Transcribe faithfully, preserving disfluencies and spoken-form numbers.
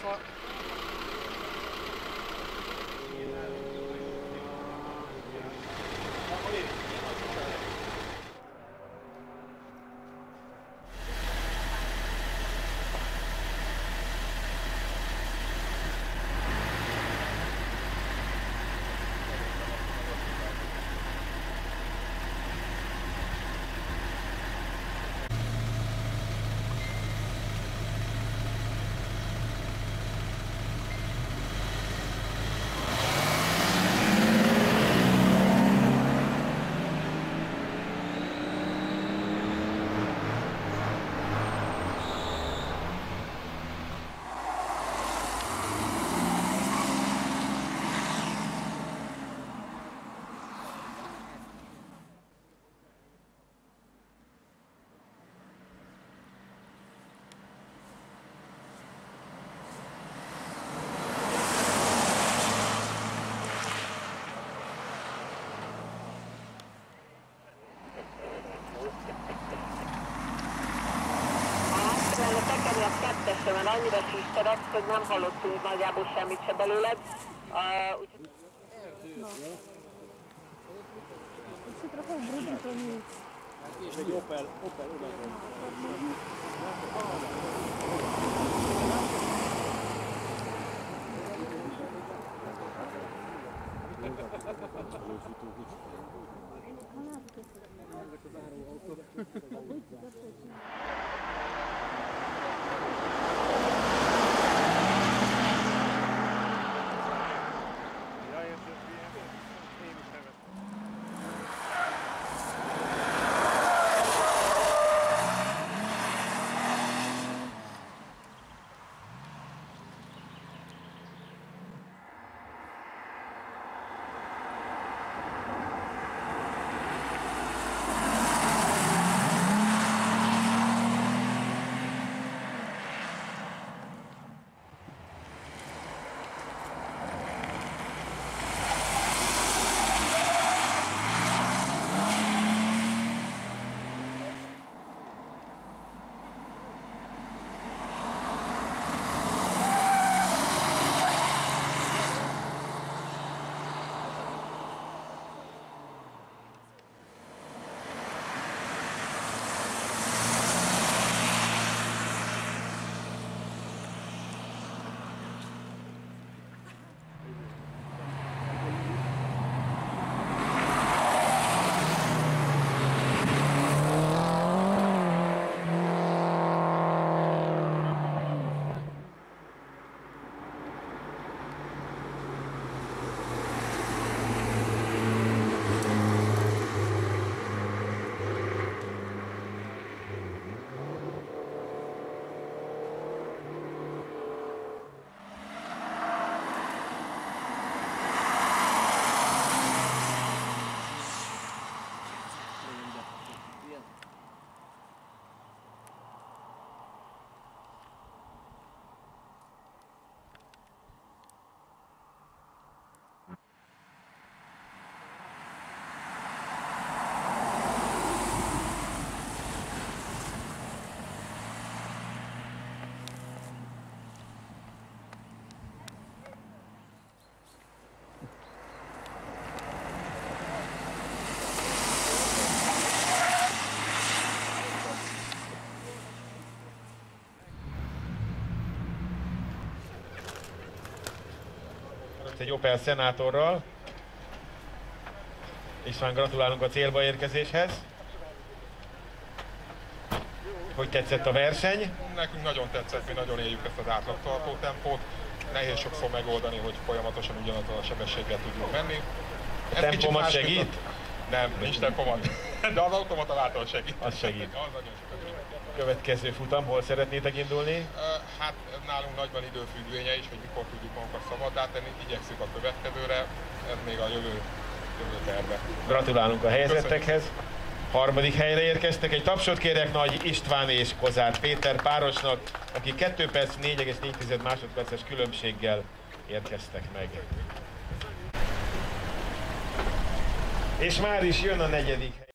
Alfa. Kettesre, mert annyira süsterek, hogy nem hallottunk nagyjából semmit se belőled. Uh, úgyhogy... No. Jeszcze trochę brudny to nic. És egy Opel, Opel oda. Egy Opel Senatorral. István, gratulálunk a célba érkezéshez. Hogy tetszett a verseny? Nekünk nagyon tetszett, mi nagyon éljük ezt az átlagtartó tempót. Nehéz sokszor megoldani, hogy folyamatosan ugyanazzal a sebességgel tudjunk menni. A tempomat segít? Mint a... Nem, nincs tempomat, de az automata által segít. Az segít. Az nagyon sokat. Következő futam, hol szeretnétek indulni? Hát nálunk nagyban időfüggvénye is, hogy mikor tudjuk magunkat szabaddá tenni, igyekszünk a következőre, ez még a jövő, jövő terve. Gratulálunk a helyzetekhez. Harmadik helyre érkeztek, egy tapsot kérek Nagy István és Kozár Péter párosnak, akik két perc négy egész négy másodperces különbséggel érkeztek meg. És már is jön a negyedik hely.